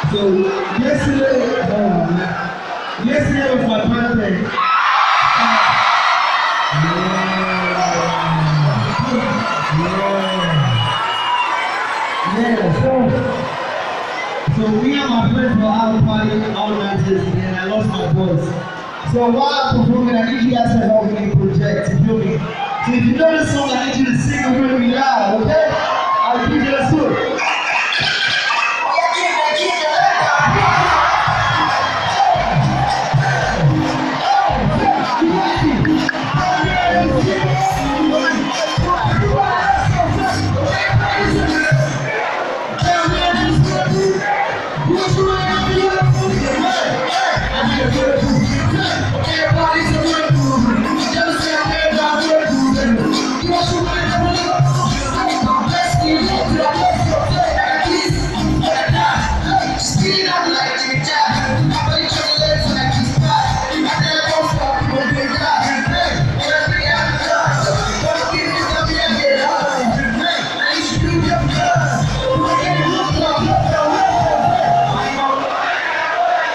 So yesterday was my birthday. So me and my friends were out partying all night yesterday and I lost my voice. So while I'm performing, I need you guys to help me project, you feel me? So if you know this song, I need you to sing it really loud, okay? I'll give you a sword.